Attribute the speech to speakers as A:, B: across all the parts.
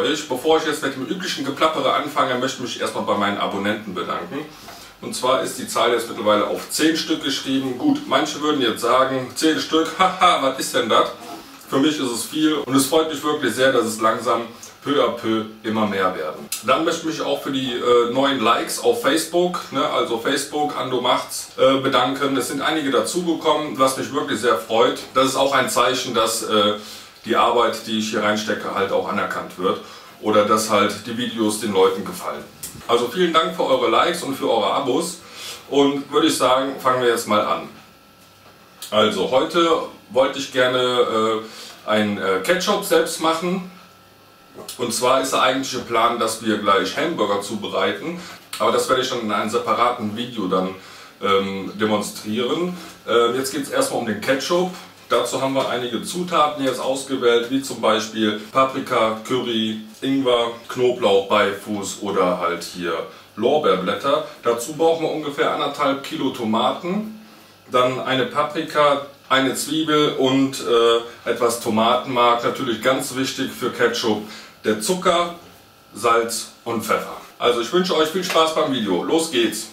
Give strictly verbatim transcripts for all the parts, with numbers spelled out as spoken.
A: ich, bevor ich jetzt mit dem üblichen Geplappere anfange, möchte ich mich erstmal bei meinen Abonnenten bedanken. Und zwar ist die Zahl jetzt mittlerweile auf zehn Stück geschrieben. Gut, manche würden jetzt sagen, zehn Stück, haha, was ist denn das? Für mich ist es viel und es freut mich wirklich sehr, dass es langsam peu à peu immer mehr werden. Dann möchte ich mich auch für die äh, neuen Likes auf Facebook, ne, also Facebook, Ando macht's, äh, bedanken. Es sind einige dazugekommen, was mich wirklich sehr freut. Das ist auch ein Zeichen, dass äh, die Arbeit, die ich hier reinstecke, halt auch anerkannt wird oder dass halt die Videos den Leuten gefallen. Also vielen Dank für eure Likes und für eure Abos und würde ich sagen, fangen wir jetzt mal an. Also heute wollte ich gerne äh, einen äh, Ketchup selbst machen. Und zwar ist der eigentliche Plan, dass wir gleich Hamburger zubereiten, aber das werde ich dann in einem separaten Video dann ähm, demonstrieren. Äh, jetzt geht es erstmal um den Ketchup. Dazu haben wir einige Zutaten jetzt ausgewählt, wie zum Beispiel Paprika, Curry, Ingwer, Knoblauch, Beifuß oder halt hier Lorbeerblätter. Dazu brauchen wir ungefähr anderthalb Kilo Tomaten, dann eine Paprika, eine Zwiebel und äh, etwas Tomatenmark. Natürlich ganz wichtig für Ketchup, der Zucker, Salz und Pfeffer. Also ich wünsche euch viel Spaß beim Video. Los geht's!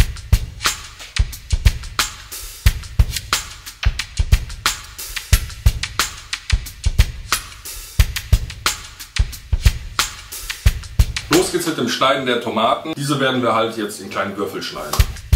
A: Los geht's mit dem Schneiden der Tomaten. Diese werden wir halt jetzt in kleine Würfel schneiden.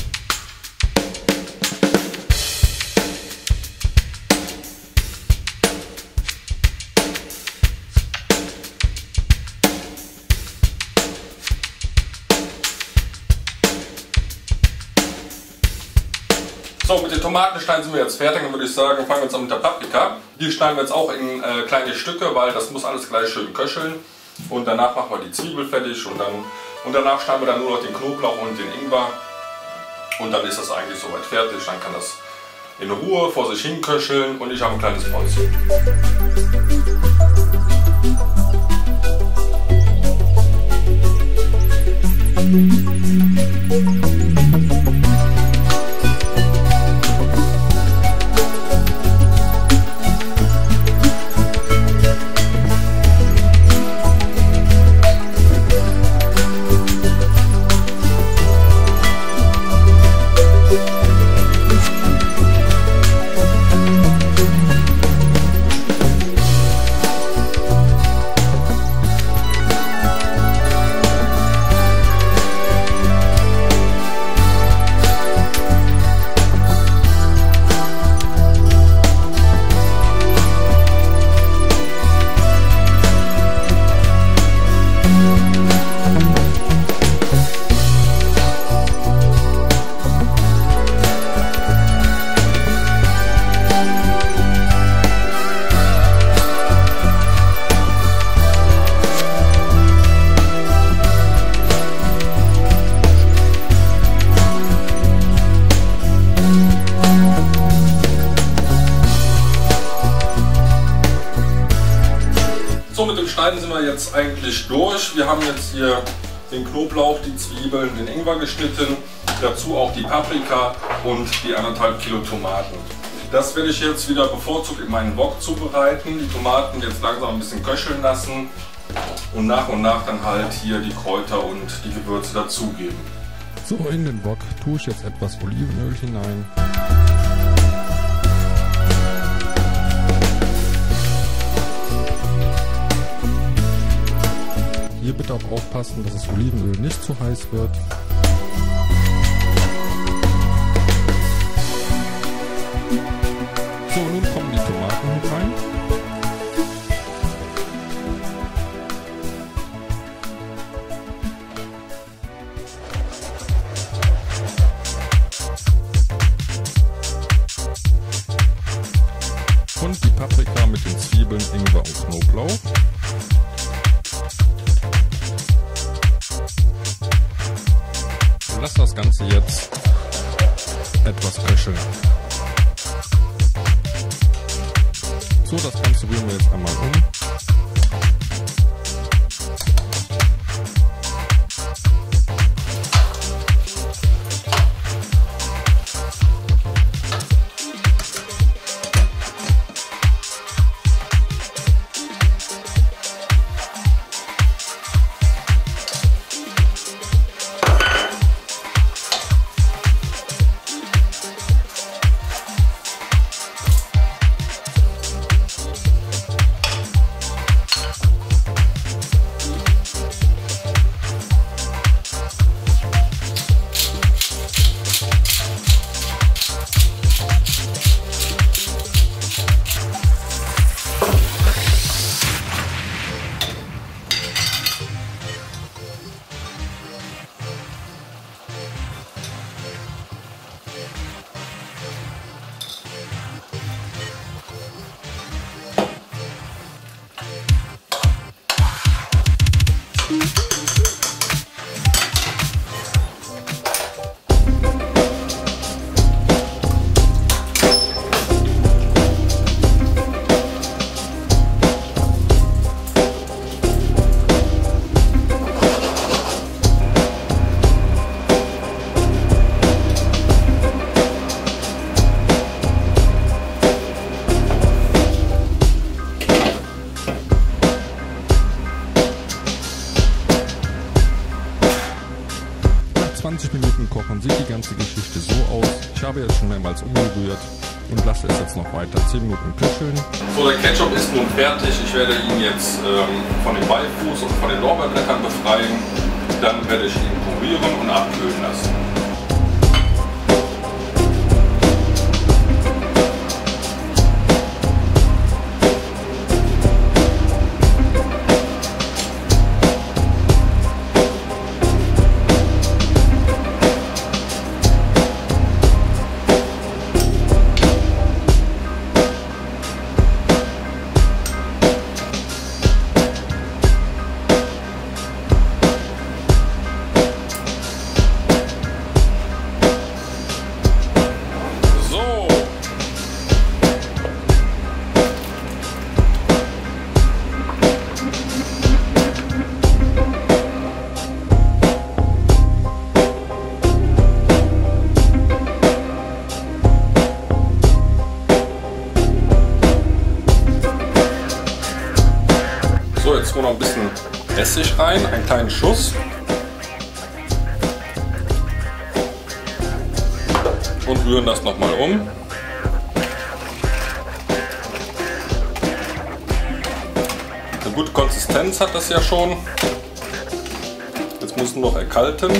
A: So, mit den Tomatensteinen sind wir jetzt fertig, dann würde ich sagen, fangen wir jetzt an mit der Paprika. Die schneiden wir jetzt auch in äh, kleine Stücke, weil das muss alles gleich schön köcheln. Und danach machen wir die Zwiebel fertig und, dann, und danach schneiden wir dann nur noch den Knoblauch und den Ingwer. Und dann ist das eigentlich soweit fertig, dann kann das in Ruhe vor sich hin köcheln und ich habe ein kleines Päuschen. So, mit dem Schneiden sind wir jetzt eigentlich durch. Wir haben jetzt hier den Knoblauch, die Zwiebeln, den Ingwer geschnitten, dazu auch die Paprika und die anderthalb Kilo Tomaten. Das werde ich jetzt wieder bevorzugt in meinen Wok zubereiten. Die Tomaten jetzt langsam ein bisschen köcheln lassen und nach und nach dann halt hier die Kräuter und die Gewürze dazugeben.
B: So, in den Wok tue ich jetzt etwas Olivenöl hinein. Hier bitte auch aufpassen, dass das Olivenöl nicht zu heiß wird. So, nun kommen die Tomaten mit rein. Und die Paprika mit den Zwiebeln, Ingwer und Knoblauch. Lass das Ganze jetzt etwas köcheln. So, das Ganze rühren wir jetzt einmal um. zwanzig Minuten kochen sieht die ganze Geschichte so aus. Ich habe jetzt schon mehrmals umgerührt und lasse es jetzt noch weiter zehn Minuten köcheln.
A: So, der Ketchup ist nun fertig. Ich werde ihn jetzt ähm, von dem Beifuß und von den Lorbeerblättern befreien. Dann werde ich ihn purieren und abkühlen lassen. So, jetzt nur noch ein bisschen Essig rein, einen kleinen Schuss. Und rühren das nochmal um. Eine gute Konsistenz hat das ja schon. Jetzt muss es noch erkalten.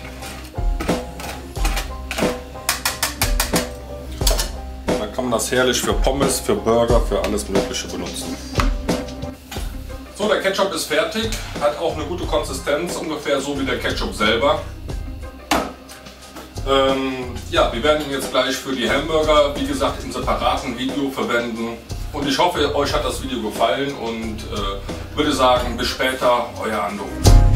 A: Dann kann man das herrlich für Pommes, für Burger, für alles Mögliche benutzen. So, der Ketchup ist fertig, hat auch eine gute Konsistenz, ungefähr so wie der Ketchup selber. Ähm, ja, wir werden ihn jetzt gleich für die Hamburger, wie gesagt, im separaten Video verwenden. Und ich hoffe, euch hat das Video gefallen und äh, würde sagen, bis später, euer Ando.